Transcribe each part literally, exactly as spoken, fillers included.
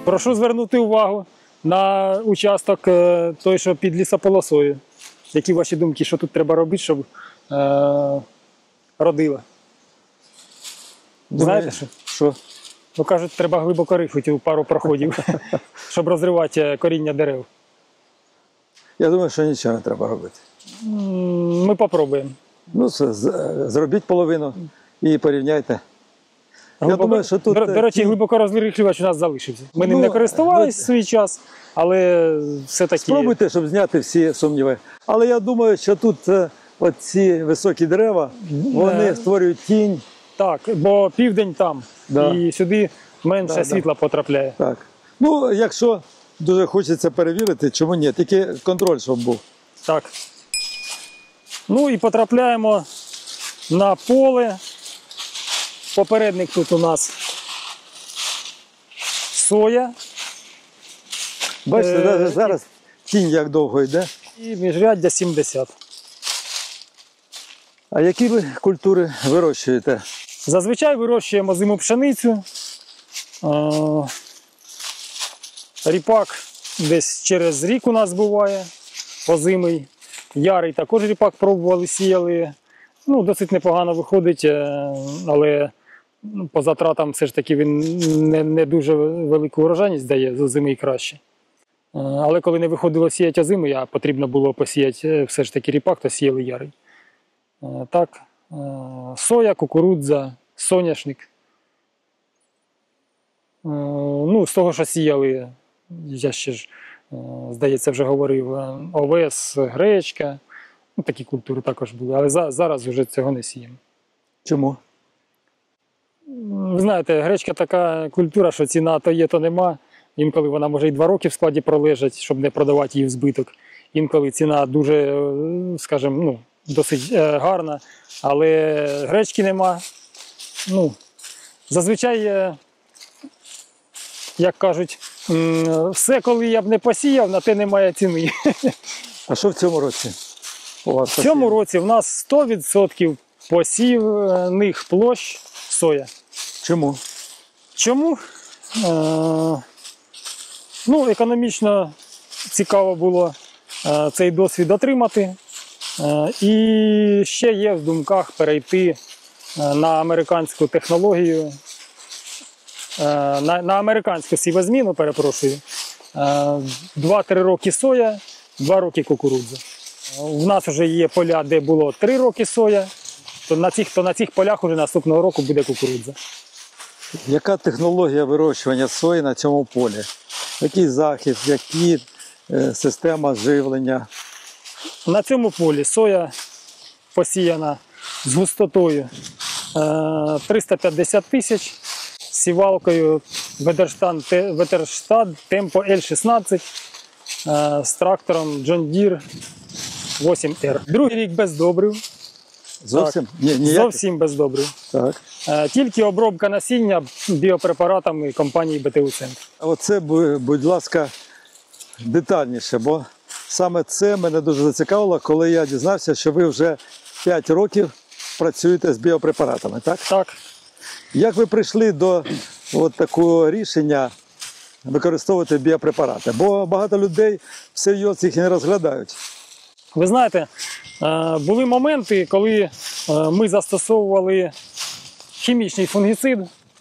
Прошу звернути увагу на участок той, що під лісополосою. Які ваші думки, що тут треба робити, щоб е, родило? Знаєте що? Що? Ну, кажуть, треба глибоко рихлити у пару проходів, щоб розривати коріння дерев. Я думаю, що нічого не треба робити. Ми попробуємо. Ну, зробіть половину і порівняйте. Глибоко... Я думаю, що тут... До, до речі, глибоко розрихлювач у нас залишився. Ми ну, ним не користувалися в свій час, але все-таки... Спробуйте, щоб зняти всі сумніви. Але я думаю, що тут оці високі дерева, вони створюють тінь. Так, бо південь там, да. і сюди менше да, світла да. потрапляє. Так. Ну, якщо дуже хочеться перевірити, чому ні, тільки контроль, щоб був. Так. Ну і потрапляємо на поле. Попередник тут у нас соя. Бачите, е навіть зараз тінь як довго йде. І міжряддя сімдесят. А які ви культури вирощуєте? Зазвичай вирощуємо зиму пшеницю. Ріпак десь через рік у нас буває, озимий. Ярий також ріпак пробували, сіяли. Ну, досить непогано виходить, але по затратам все ж таки він не, не дуже велику урожайність дає, з озимий краще. Але коли не виходило сіяти озимий, а потрібно було посіяти все ж таки ріпак, то сіяли ярий. Так, соя, кукурудза, соняшник. Ну, з того, що сіяли, я ще ж, здається, вже говорив, овес, гречка. Ну, такі культури також були, але за, зараз вже цього не сіємо. Чому? Ви знаєте, гречка така культура, що ціна то є, то нема. Інколи вона може і два роки в складі пролежать, щоб не продавати її в збиток. Інколи ціна дуже, скажімо, ну, досить гарна, але гречки нема. Ну, зазвичай, як кажуть, все, коли я б не посіяв, на те немає ціни. А що в цьому році? У вас в цьому році в нас сто відсотків посівних площ соя. Чому? Чому? Е, ну, економічно цікаво було е, цей досвід отримати. Е, і ще є в думках перейти е, на американську технологію, е, на, на американську сівозміну, перепрошую. Е, два-три роки соя, два роки кукурудза. У нас вже є поля, де було три роки соя, то на цих, то на цих полях вже наступного року буде кукурудза. Яка технологія вирощування сої на цьому полі? Який захист, які е, система живлення? На цьому полі соя посіяна з густотою е, триста п'ятдесят тисяч, сівалкою Ветерштад Темпо Ель шістнадцять е, з трактором John Deere вісім ер. Другий рік без добрив. Зовсім? Ні, зовсім без добрив. Так. Е, тільки обробка насіння біопрепаратами компанії Б Т У Центр. Оце, будь ласка, детальніше, бо саме це мене дуже зацікавило, коли я дізнався, що ви вже п'ять років працюєте з біопрепаратами, так? Так. Як ви прийшли до от такого рішення використовувати біопрепарати? Бо багато людей всерйоз їх не розглядають. Ви знаєте, були моменти, коли ми застосовували хімічний фунгіцид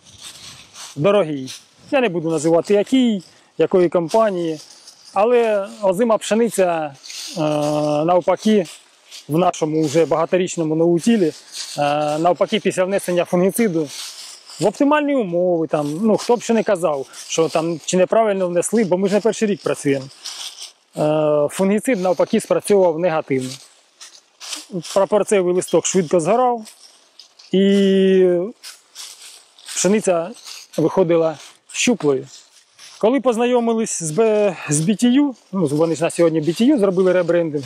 дорогий. Я не буду називати який, якої компанії, але озима пшениця навпаки в нашому вже багаторічному ноутілі, навпаки після внесення фунгіциду в оптимальні умови, там, ну, хто б ще не казав, що там чи неправильно внесли, бо ми ж не перший рік працюємо. Фунгіцид навпаки спрацьовував негативно. Прапорцевий листок швидко згорав і пшениця виходила щуплою. Коли познайомились з бі ті ю, ну, вони ж на сьогодні бі ті ю зробили ребрендинг,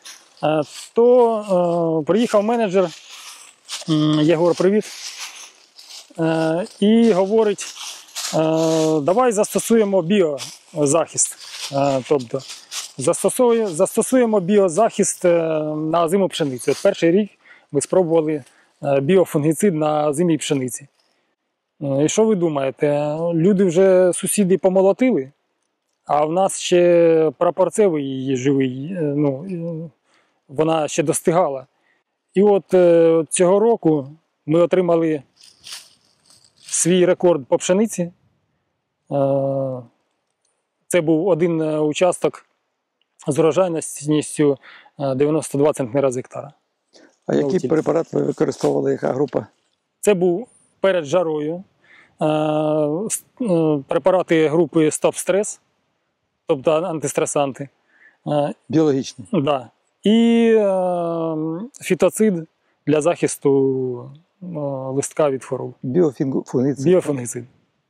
то е, приїхав менеджер, Єгор, привіт, е, і говорить, е, давай застосуємо біозахист. Е, тобто, застосуємо, застосуємо біозахист на озиму пшеницю. От перший рік ми спробували біофунгіцид на озимій пшениці. І що ви думаєте? Люди вже сусіди помолотили, а в нас ще прапорцевий живий, ну, вона ще достигала. І от цього року ми отримали свій рекорд по пшениці. Це був один участок з урожайністю дев'яносто два центнера з гектара. А який препарат ви використовували, яка група? Це був перед жарою препарати групи Стоп-стрес, тобто антистресанти. Біологічні? Так. Да. І фітоцид для захисту листка від хвороб. Біофунгіцид? Біофунгіцид.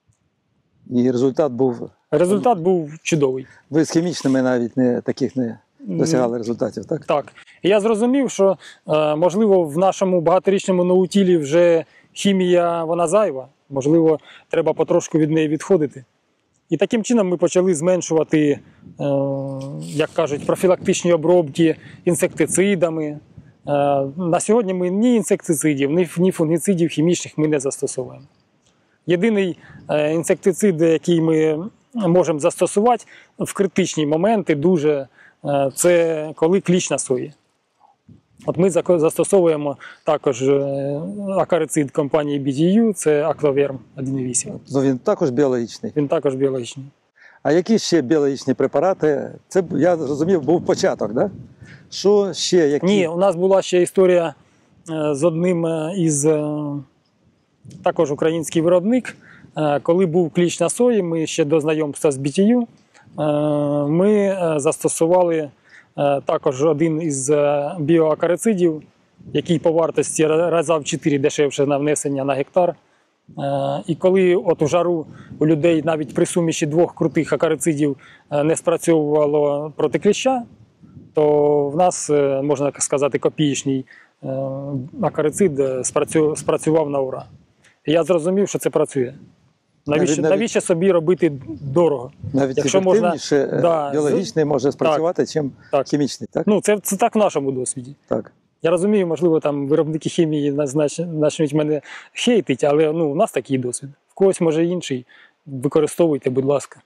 І результат був? Результат був чудовий. Ви з хімічними навіть не, таких не досягали результатів, так? Так. І я зрозумів, що, можливо, в нашому багаторічному ноутілі вже хімія, вона зайва. Можливо, треба потрошку від неї відходити. І таким чином ми почали зменшувати, як кажуть, профілактичні обробки інсектицидами. На сьогодні ми ні інсектицидів, ні фунгіцидів хімічних ми не застосовуємо. Єдиний інсектицид, який ми можемо застосувати в критичні моменти, дуже, це коли кліщ на сої. От ми застосовуємо також акарицид компанії бі ті ю, це Акваверм один вісім. Ну, він також біологічний? Він також біологічний. А які ще біологічні препарати? Це, я зрозумів, був початок, так? Да? Що ще? Які? Ні, у нас була ще історія з одним із, також український виробник. Коли був кліщ на сої, ми ще до знайомства з бі ті ю, ми застосували також один із біоакарицидів, який по вартості раза в чотири дешевше на внесення на гектар. І коли от у жару у людей навіть при суміші двох крутих акарицидів не спрацьовувало проти кліща, то в нас, можна сказати, копієчний акарицид спрацював на ура. І я зрозумів, що це працює. Навіщо, навіть, навіщо собі робити дорого? Навіть якщо ефективніше можна, да, біологічний може спрацювати, чим так, хімічний, так? Ну, це, це так в нашому досвіді. Так. Я розумію, можливо, там виробники хімії почнуть мене хейтити, але ну, у нас такий досвід. В когось, може, інший. Використовуйте, будь ласка.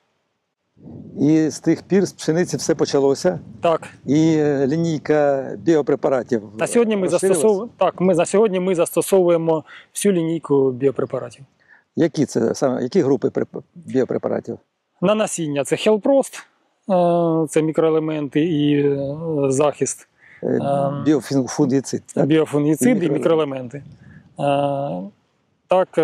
І з тих пір з пшениці все почалося? Так. І лінійка біопрепаратів на сьогодні ми застосовуємо, так, ми, на сьогодні ми застосовуємо всю лінійку біопрепаратів. Які це саме, які групи біопрепаратів? На насіння це Хелпрост, це мікроелементи і захист. Біофунгіцид. Біофунгіцид і, і мікроелементи. Так,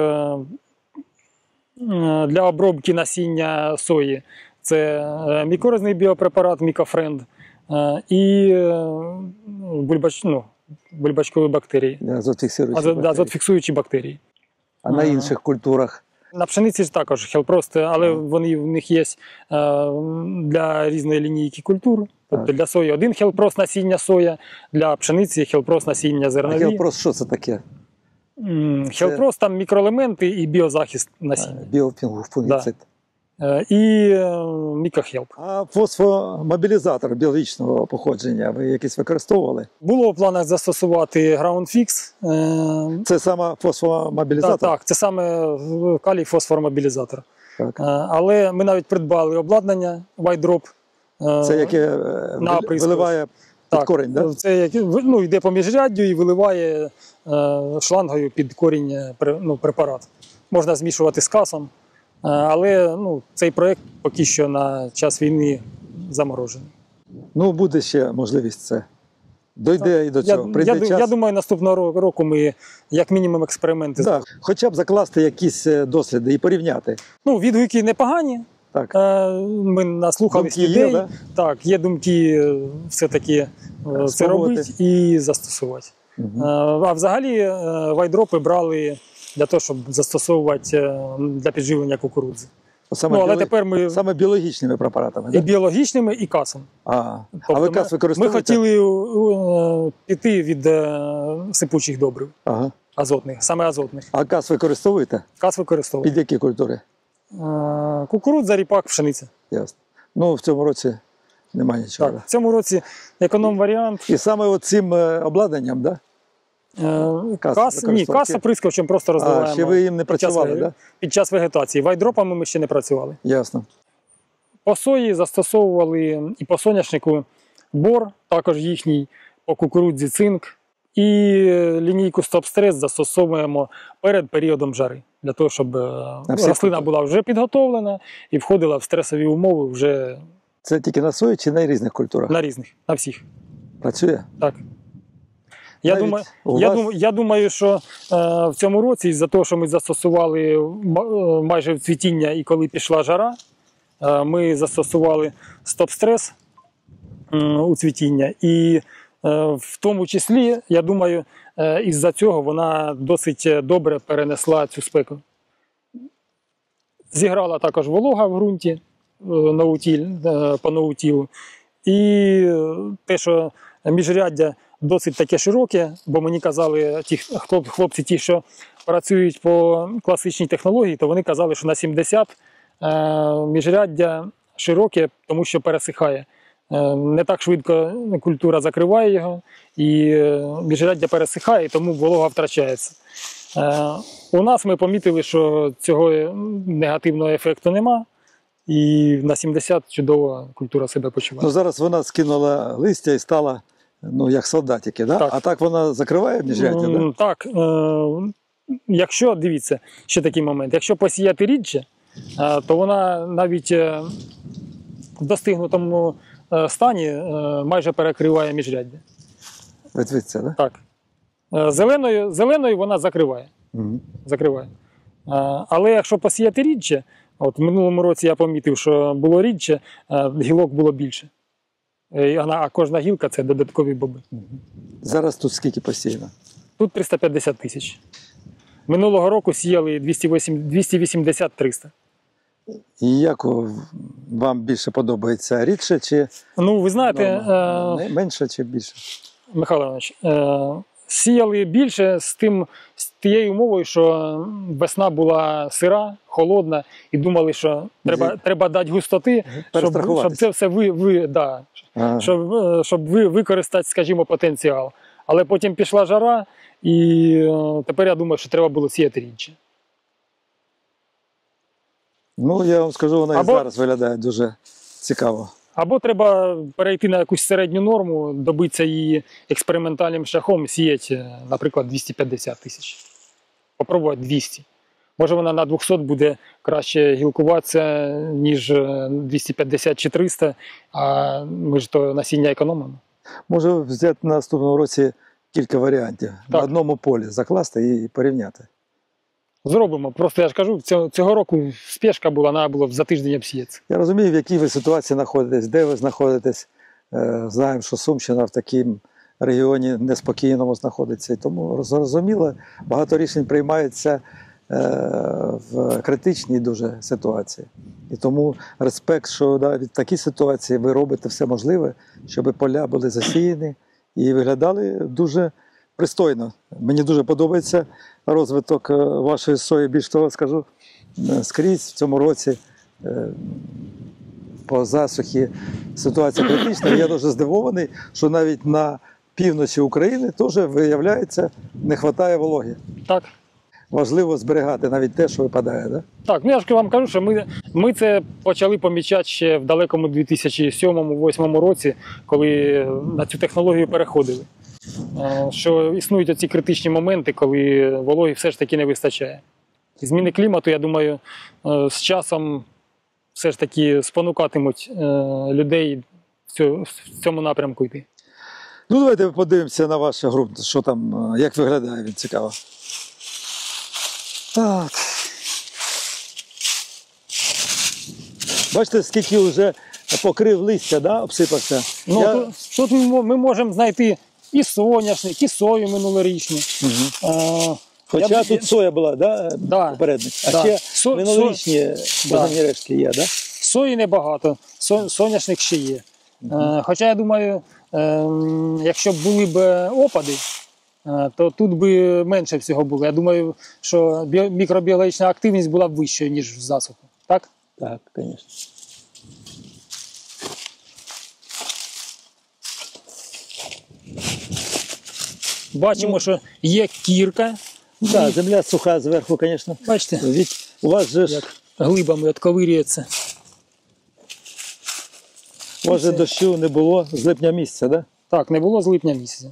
для обробки насіння сої це мікоризний біопрепарат Мікофренд і бульбач, ну, бульбачкові бактерії. Азотфіксуючі бактерії. Азотфіксуючі бактерії. А на інших культурах? На пшениці ж також Хелпрост, але вони, в них є для різної лінійки культур. Тобто для сої один Хелпрост насіння соя, для пшениці Хелпрост насіння зернові. А Хелпрост що це таке? Хелпрост там мікроелементи і біозахист насіння. Біофунгіцид. Да. І мікохелп. А фосфомобілізатор біологічного походження ви якийсь використовували? Було в планах застосувати GroundFix. Це саме фосфомобілізатор? Так, так, це саме калій фосфомобілізатор. Так. Але ми навіть придбали обладнання White Drop. Це яке виливає під так, корінь, так? Да? Це яке, ну, йде по міжряддю і виливає шлангою під корінь, ну, препарат. Можна змішувати з касом. Але ну, цей проєкт поки що на час війни заморожений. Ну, буде ще можливість це. Дойде так. І до цього. Я, Прийде я, час. я думаю, наступного року ми як мінімум експерименти да. зробимо. Хоча б закласти якісь досліди і порівняти. Ну, відгуки непогані. Так. Ми наслухались думки людей. Є, да? Так, є думки все-таки це робити і застосувати. Угу. А взагалі вайдропи брали для того, щоб застосовувати для підживлення кукурудзи. Саме, ну, але біологі... тепер ми... Саме біологічними препаратами? І да? біологічними, і касом. А, тобто а ви кас використовуєте? Ми хотіли uh, піти від uh, сипучих добрив, ага. азотних, саме азотних. А кас використовуєте? Кас використовуємо. Під які культури? Uh, кукурудза, ріпак, пшениця. Ясно. Ну, в цьому році немає нічого. Так, в цьому році економ-варіант. І саме цим обладнанням, да? Е, Кас Кас, ні, використовуєте? каса прискавчем просто розвиваємо. А, ще ви їм не під час працювали, веге- да? Під час вегетації. Вайдропами ми ще не працювали. Ясно. По сої застосовували і по соняшнику бор, також їхній, по кукурудзі цинк. І лінійку стоп-стрес застосовуємо перед періодом жари, для того, щоб е, всіх рослина культурах? була вже підготовлена і входила в стресові умови вже Це тільки на сої чи на різних культурах? на різних, на всіх. Працює? Так. Я Навіть думаю, у я, вас- думаю, я думаю, що е, в цьому році, із-за того, що ми застосували м- е, майже в цвітіння і коли пішла жара, е, ми застосували стоп-стрес е, у цвітіння. І е, в тому числі, я думаю, е, із-за цього вона досить добре перенесла цю спеку. Зіграла також волога в ґрунті е, наутіль, е, по наутілу. І е, те, що міжряддя досить таке широке, бо мені казали ті хлоп- хлопці, ті, що працюють по класичній технології, то вони казали, що на сімдесят е, міжряддя широке, тому що пересихає. Е, Не так швидко культура закриває його, і е, міжряддя пересихає, тому волога втрачається. Е, У нас ми помітили, що цього негативного ефекту нема, і на сімдесят чудово культура себе почуває. Ну, зараз вона скинула листя і стала, ну, як солдатики, да? Так. А так вона закриває міжряддя, да? М, Так, е, якщо, дивіться, ще такий момент, якщо посіяти рідше, е, то вона навіть е, в достигнутому е, стані е, майже перекриває міжряддя. Ветвиться, да? Так. Е, Зеленою, зеленою вона закриває. Угу. закриває. Е, Але якщо посіяти рідше, от в минулому році я помітив, що було рідше, е, гілок було більше. Е, і вона- А кожна гілка це додаткові боби. Зараз тут скільки посіяно? Тут триста п'ятдесят тисяч. Минулого року сіяли двісті вісім- двісті вісімдесят - триста. І як о, вам більше подобається? Рідше чи Ну, ви знаєте, норма? е, менше чи більше? Михайло Іванович, е, сіяли більше з, тим, з тією умовою, що весна була сира, холодна, і думали, що треба, Зі- треба дати густоти, щоб, Перестрахуватись. щоб це все ви, ви, да, Ага. щоб, е, щоб ви використати, скажімо, потенціал. Але потім пішла жара, і е, тепер я думаю, що треба було сіяти рідше. Ну, я вам скажу, вона Або- і зараз виглядає дуже цікаво. Або треба перейти на якусь середню норму, добитися її експериментальним шляхом, сіяти, наприклад, двісті п'ятдесят тисяч. Попробувати двісті. Може вона на двісті буде краще гілкуватися, ніж е, двісті п'ятдесят чи триста, а ми ж то насіння економимо. Може взяти на наступному році кілька варіантів. На Так. одному полі закласти і порівняти. Зробимо. Просто я ж кажу, цього, цього року спешка була, треба було за тиждень обсіятися. Я розумію, в якій ви ситуації знаходитесь, де ви знаходитесь. Е, Знаємо, що Сумщина в такому регіоні неспокійному знаходиться. І тому зрозуміло, багато рішень приймається е, в критичній дуже ситуації. І тому респект, що навіть в такій ситуації ви робите все можливе, щоб поля були засіяні і виглядали дуже пристойно. Мені дуже подобається розвиток е, вашої сої. Більш того скажу, е, скрізь в цьому році е, по засухі ситуація критична. Я дуже здивований, що навіть на півночі України теж, виявляється, не вистачає вологи. Так. Важливо зберігати навіть те, що випадає. Да? Так, ну я ж вам кажу, що ми, ми це почали помічати ще в далекому дві тисячі сьомому - дві тисячі восьмому році, коли на цю технологію переходили. Е, Що існують оці критичні моменти, коли вологи все ж таки не вистачає. І зміни клімату, я думаю, е, з часом все ж таки спонукатимуть е, людей в цю- в цьому напрямку йти. Ну, давайте подивимося на ваш ґрунт, що там, е, як виглядає він, цікаво. Так. Бачите, скільки вже покрив листя, да, обсипався. Ну, Я- тут, тут ми мо- ми можемо знайти і соняшник, і сою минулорічну. Мгм. Е, Хоча я б- тут соя була, да, Да. попередник. А Да. ще Со- минулорічні базальні рештки є, да? Сої небагато, со- соняшник ще є. Е, Хоча я думаю, е, якщо б були б опади, е, то тут би менше всього було. Я думаю, що біо- мікробіологічна активність була б вищою, ніж в засуху. Так? Так, звісно. Бачимо, Ну, що є кірка. Да, земля суха зверху, звісно. Бачите, Від, у вас же ж, як глибами отковирюється. у вас же дощу не було з липня місяця, да? Так, не було з липня місяця.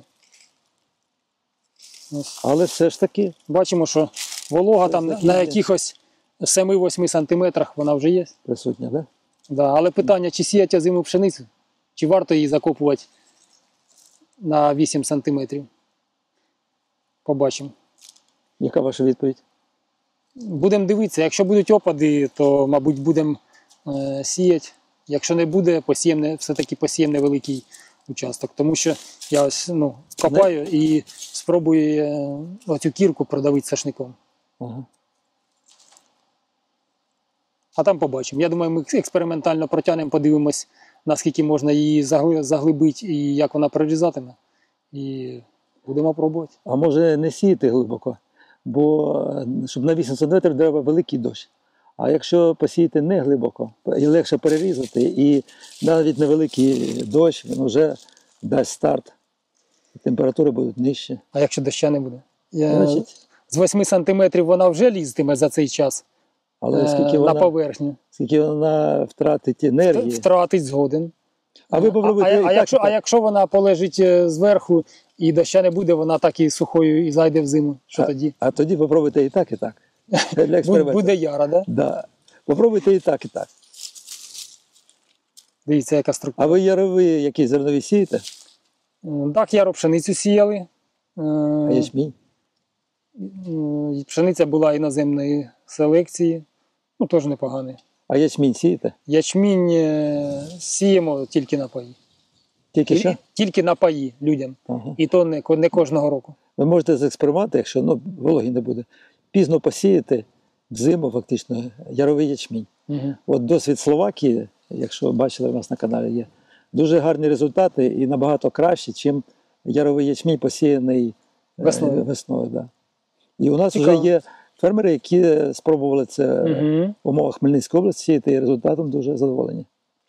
Ось. Але все ж таки Бачимо, що волога там на, таки на є. якихось семи-восьми сантиметрах вона вже є. присутня, да? Да, але питання, чи сіяти озиму пшеницю, чи варто її закопувати на вісім сантиметрів. Побачимо. Яка ваша відповідь? Будемо дивитися, якщо будуть опади, то, мабуть, будемо е, сіяти. Якщо не буде, посіємо, все-таки посіємо невеликий участок. Тому що я ось ну, копаю і спробую е, оцю кірку продавити сашником. Ага. А там побачимо. Я думаю, ми експериментально протягнемо, подивимось, наскільки можна її загли- заглибити і як вона прорізатиме. І будемо пробувати. А може не сіяти глибоко, бо е, щоб на вісім сантиметрів треба великий дощ. А якщо посіяти не глибоко, і легше перерізати, і навіть невеликий дощ, він вже дасть старт, температури будуть нижчі. А якщо доща не буде? Я... Значить, З восьми сантиметрів вона вже лізтиме за цей час але е, скільки на вона, поверхню. скільки вона втратить енергії. Втратить згоден. А ви А, попробуйте а, і а, так, якщо, і так. а якщо вона полежить е, зверху і доща не буде, вона так і сухою і зайде в зиму. Що а, тоді? А тоді попробуйте і так, і так. Для Буде, експерименту. буде яра, да? Да. Попробуйте і так, і так. Дивіться, яка структура. А ви ярові які зернові сієте? М, Так, яру пшеницю сіяли. Е, А ячмінь? м, Пшениця була іноземної селекції, ну теж непоганий. А ячмінь сієте? Ячмінь е, сіємо тільки на паї. Тільки що? Тільки на паї людям. Ага. І то не, ко- не кожного року. Ви можете зекспериментувати, якщо ну, вологі не буде, пізно посіяти взиму фактично яровий ячмінь. Угу. От досвід Словакії, якщо бачили, у нас на каналі є, дуже гарні результати і набагато краще, ніж яровий ячмінь посіяний е, Весною. весною. Да. І у нас Цікаво. вже є фермери, які спробували це Угу. в умовах Хмельницької області сіяти, і результатом дуже задоволені.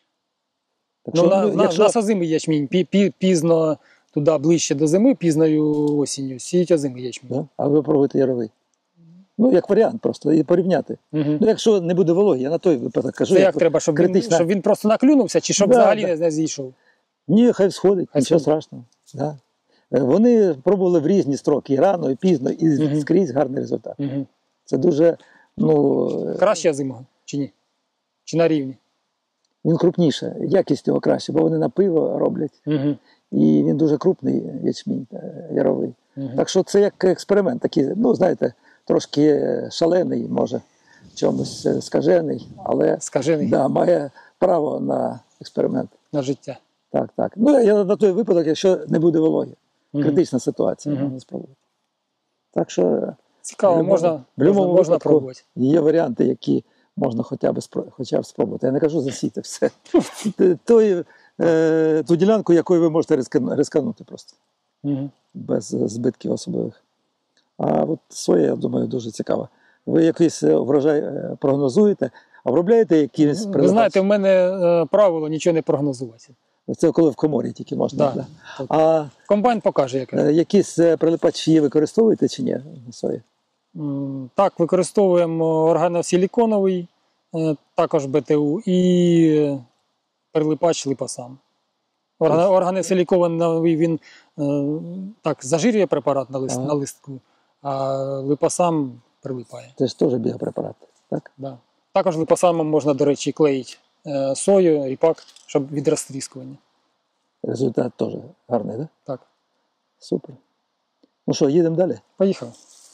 Так Ну, що, на, ну, на, якщо- нас озимий ячмінь. Пі, пі, пізно туди ближче до зими, пізною осінню. Сіють озимий ячмінь. Да? А ви пробуєте яровий. Ну, як варіант просто, і порівняти. Угу. Ну, якщо не буде вологі, я на той випадок кажу. Це як як треба, щоб він, критична- щоб він просто наклюнувся, чи щоб Да, взагалі да. не, не зійшов? Ні, хай сходить, Хай нічого сходить. страшного. Да. Е, Вони пробували в різні строки, і рано, і пізно, і Мгм. скрізь гарний результат. Угу. Це дуже, ну, е, Краще озимого, чи ні? Чи на рівні? він крупніше, якість його краще, бо вони на пиво роблять. Угу. І він дуже крупний ячмінь е, яровий. Угу. Так що це як експеримент, такий, ну, знаєте, трошки шалений, може, в чомусь е, скажений, але Скажений да, має право на експеримент. на життя. Так, так. Ну, я на той випадок, якщо не буде вологі. Мгм. Критична ситуація, Мгм. можна спробувати. Так що Цікаво, в любому- можна, в будь-якому можна, можна випадку пробувати. є варіанти, які можна хоча б, спро- хоча б спробувати. Я не кажу засіти все. Т- Той, е, ту ділянку, якою ви можете рискан- рисканути просто, Угу. без е, збитків особливих. А от соя, я думаю, дуже цікава. Ви якийсь е, врожай е, прогнозуєте, обробляєте якісь Ви знаєте, в мене е, правило нічого не прогнозувати. Це коли в коморі тільки можна. Да. Да. Так. А Комбайн покаже, яке. е, якісь е, прилипачі використовуєте чи ні на сої? М, Так, використовуємо органосиліконовий, е, також БТУ і прилипач липасам. Орга- Органосиліконовий він е, так зажирює препарат на, лист, Ага. на листку, а липасам прилипає. Це ж теж біопрепарат, так? Да. Також липасамом можна, до речі, клеїти е, сою, ріпак, щоб від розтріскування. Результат теж гарний, так? Так, Супер. Ну що, їдемо далі? поїхали.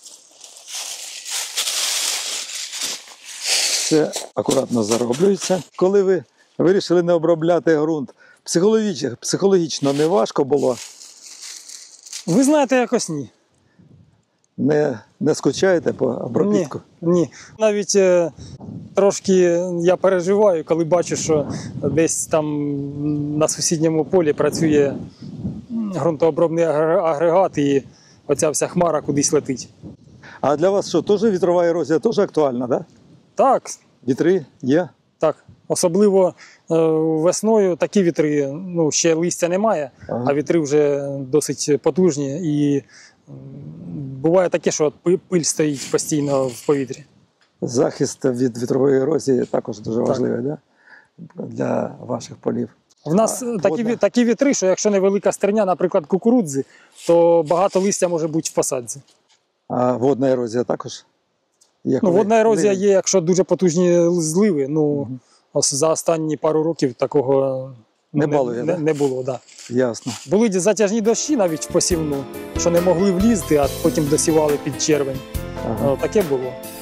Все акуратно зароблюється. Коли ви вирішили не обробляти ґрунт, психологічно, психологічно не важко було, Ви знаєте, якось ні. не, не скучаєте по обробітку? Ні, ні. Навіть е, трошки я переживаю, коли бачу, що десь там на сусідньому полі працює ґрунтообробний агре- агрегат і оця вся хмара кудись летить. А для вас що, теж вітрова ерозія теж актуальна, так? Так, Вітри є? так. Особливо е, весною такі вітри, ну, ще листя немає, Ага. а вітри вже досить потужні. І м, буває таке, що пи- пиль стоїть постійно в повітрі. Захист від вітрової ерозії також дуже Так. важливий, да? Для ваших полів. В нас А, такі, водна. ві- такі вітри, що якщо невелика стерня, наприклад, кукурудзи, то багато листя може бути в посадці. А водна ерозія також? Є Ну, коли водна ерозія ливень? є, якщо дуже потужні зливи. Ну, ос- за останні пару років такого ну, Не балує, не, да? не було. Да. Ясно. Були затяжні дощі навіть в посівну, що не могли влізти, а потім досівали під червень. Ага. О, таке було.